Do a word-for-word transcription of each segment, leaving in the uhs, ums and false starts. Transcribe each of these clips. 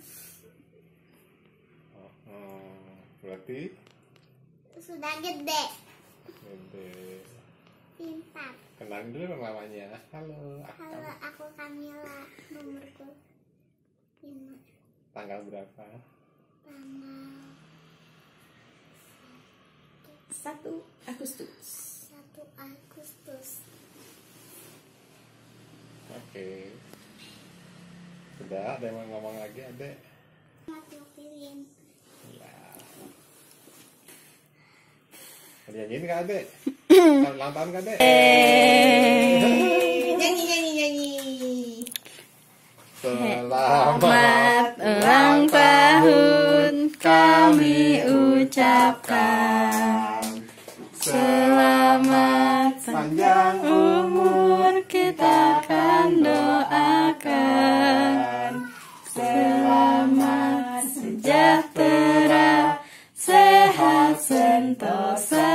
Oh, berarti sudah gede. gede. Pintar. Kenalin dulu namanya. Halo, Halo, aku Kamila. Nomorku lima. Tanggal berapa? Tanggal satu Agustus. satu Agustus. Oke. Sudah, ada yang mau ngomong lagi, Adek? Mati pilih. Ya. Nyanyiin Kak Adek? Selamat ulang tahun Kak Adek? Nyanyi nyanyi nyanyi. Selamat ulang tahun kami ucapkan. Selamat panjang umur kita akan doakan. Selamat sejahtera, sehat sentosa.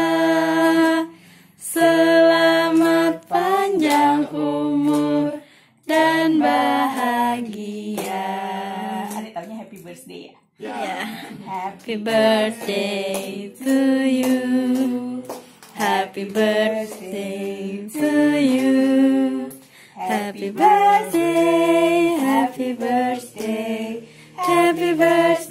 Selamat panjang umur dan bahagia. Ada taunya happy birthday ya? Ya. Happy birthday to you. Happy birthday to you. Happy birthday, happy birthday, happy birthday.